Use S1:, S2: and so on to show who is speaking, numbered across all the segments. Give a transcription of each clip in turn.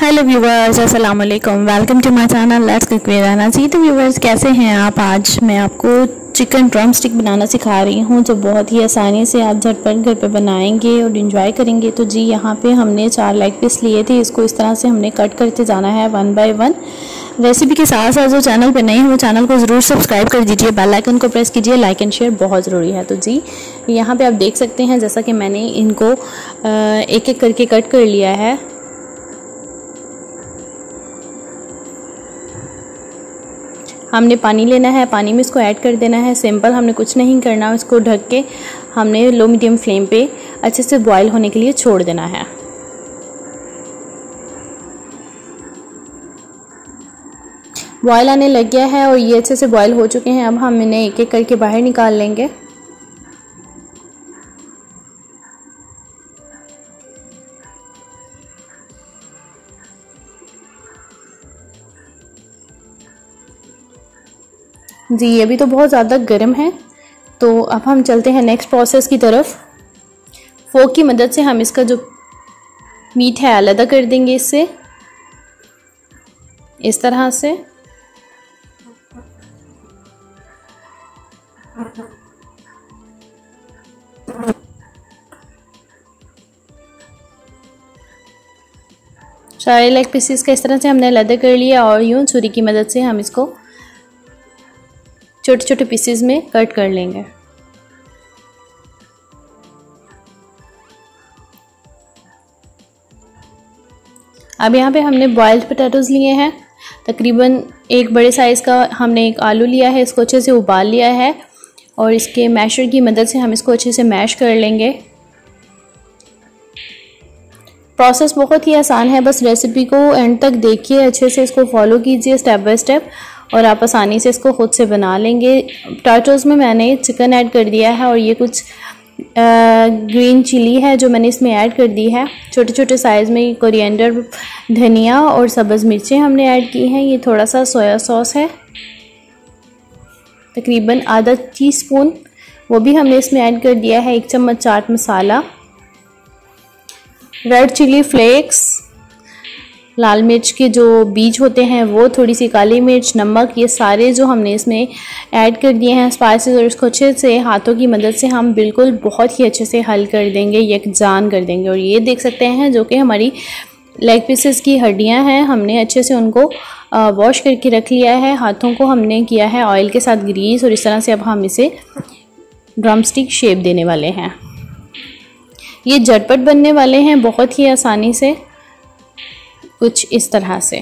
S1: Hello viewers, अस्सलाम वालेकुम। Welcome to my channel let's cook with Ana ji. तो व्यूवर्स, कैसे हैं आप? आज मैं आपको चिकन ड्रम स्टिक बनाना सिखा रही हूं, जो बहुत ही आसानी से आप झटपट घर पे बनाएंगे और एंजॉय करेंगे। तो जी, यहाँ पे हमने 4 लेग पीस लिए थे। इसको इस तरह से हमने कट करते जाना है 1 बाय 1। रेसिपी के साथ साथ जो चैनल पे नए हैं वो चैनल को ज़रूर सब्सक्राइब कर दीजिए, बेल आइकन को प्रेस कीजिए। लाइक एंड शेयर बहुत ज़रूरी है। तो जी, यहाँ पर आप देख सकते हैं जैसा कि मैंने इनको एक एक करके कट कर लिया है। हमने पानी लेना है, पानी में इसको ऐड कर देना है। सिंपल, हमने कुछ नहीं करना। इसको ढक के हमने लो मीडियम फ्लेम पे अच्छे से बॉईल होने के लिए छोड़ देना है। बॉईल आने लग गया है और ये अच्छे से बॉईल हो चुके हैं। अब हम इन्हें एक एक करके बाहर निकाल लेंगे। जी, अभी तो बहुत ज़्यादा गर्म है। तो अब हम चलते हैं नेक्स्ट प्रोसेस की तरफ। फोक की मदद से हम इसका जो मीट है अलग कर देंगे इससे, इस तरह से। सारे लेग पीसेस का इस तरह से हमने अलग कर लिया और यूं छुरी की मदद से हम इसको छोटे छोटे पीसेस में कट कर लेंगे। अब यहाँ पे हमने बॉइल्ड पोटैटोज़ लिए हैं, तकरीबन एक बड़े साइज़ का। हमने एक आलू लिया है, इसको अच्छे से उबाल लिया है और इसके मैशर की मदद से हम इसको अच्छे से मैश कर लेंगे। प्रोसेस बहुत ही आसान है, बस रेसिपी को एंड तक देखिए, अच्छे से इसको फॉलो कीजिए स्टेप बाय स्टेप और आप आसानी से इसको खुद से बना लेंगे। पोटैटोज़ में मैंने चिकन ऐड कर दिया है और ये कुछ ग्रीन चिली है जो मैंने इसमें ऐड कर दी है। छोटे छोटे साइज़ में कोरिएंडर, धनिया और सब्ज़ मिर्चें हमने ऐड की हैं। ये थोड़ा सा सोया सॉस है, तकरीबन आधा टीस्पून, वो भी हमने इसमें ऐड कर दिया है। 1 चम्मच chaat masala, red chili flakes, लाल मिर्च के जो बीज होते हैं वो, थोड़ी सी काली मिर्च, नमक, ये सारे जो हमने इसमें ऐड कर दिए हैं स्पाइसेस। और इसको अच्छे से हाथों की मदद से हम बिल्कुल बहुत ही अच्छे से हल कर देंगे, यकजान कर देंगे। और ये देख सकते हैं जो कि हमारी लेग पीसेस की हड्डियां हैं, हमने अच्छे से उनको वॉश करके रख लिया है। हाथों को हमने किया है ऑयल के साथ ग्रीस और इस तरह से अब हम इसे ड्रम स्टिक शेप देने वाले हैं। ये झटपट बनने वाले हैं बहुत ही आसानी से, कुछ इस तरह से।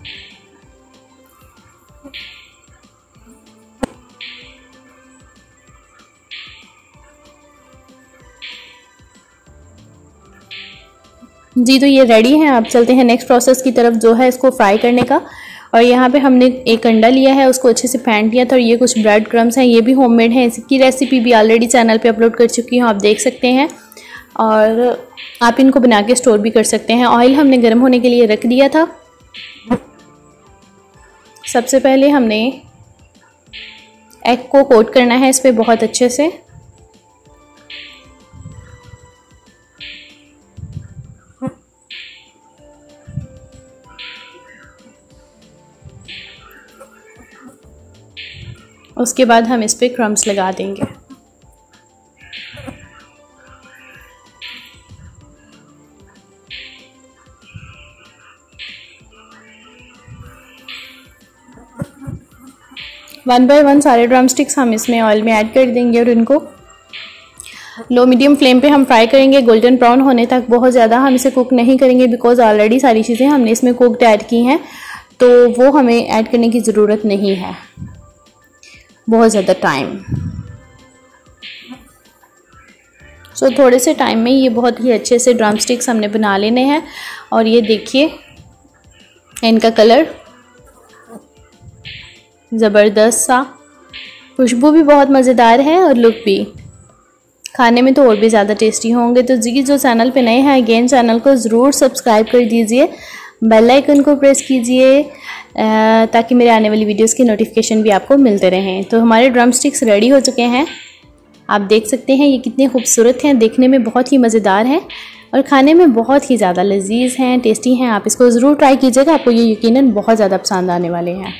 S1: जी, तो ये रेडी है। आप चलते हैं नेक्स्ट प्रोसेस की तरफ, जो है इसको फ्राई करने का। और यहाँ पे हमने एक अंडा लिया है, उसको अच्छे से फेंट लिया था। और ये कुछ ब्रेड क्रम्स हैं, ये भी होममेड हैं। इसकी रेसिपी भी ऑलरेडी चैनल पे अपलोड कर चुकी हूँ, आप देख सकते हैं। और आप इनको बना के स्टोर भी कर सकते हैं। ऑयल हमने गर्म होने के लिए रख दिया था। सबसे पहले हमने एग को कोट करना है इस पे बहुत अच्छे से। उसके बाद हम इस पे क्रम्स लगा देंगे। वन बाय वन सारे ड्रम स्टिक्स हम इसमें ऑयल में ऐड कर देंगे और इनको लो मीडियम फ्लेम पे हम फ्राई करेंगे गोल्डन ब्राउन होने तक। बहुत ज़्यादा हम इसे कुक नहीं करेंगे बिकॉज ऑलरेडी सारी चीज़ें हमने इसमें कुकड ऐड की हैं, तो वो हमें ऐड करने की ज़रूरत नहीं है बहुत ज़्यादा टाइम। सो थोड़े से टाइम में ये बहुत ही अच्छे से ड्रम स्टिक्स हमने बना लेने हैं। और ये देखिए, इनका कलर ज़बरदस्त सा, खुशबू भी बहुत मज़ेदार है और लुक भी खाने में तो और भी ज़्यादा टेस्टी होंगे। तो जी, जो चैनल पे नए हैं, अगेन चैनल को ज़रूर सब्सक्राइब कर दीजिए, बेल आइकन को प्रेस कीजिए ताकि मेरे आने वाली वीडियोस की नोटिफिकेशन भी आपको मिलते रहें। तो हमारे ड्रम स्टिक्स रेडी हो चुके हैं। आप देख सकते हैं ये कितने खूबसूरत हैं, देखने में बहुत ही मज़ेदार हैं। और खाने में बहुत ही ज़्यादा लजीज हैं, टेस्टी हैं। आप इसको ज़रूर ट्राई कीजिएगा, आपको ये यकीनन बहुत ज़्यादा पसंद आने वाले हैं।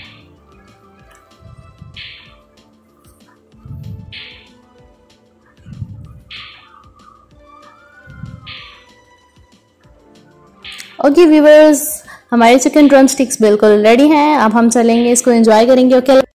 S1: ओके व्यूअर्स, हमारे चिकन ड्रम स्टिक्स बिल्कुल रेडी हैं। अब हम चलेंगे, इसको एंजॉय करेंगे। ओके।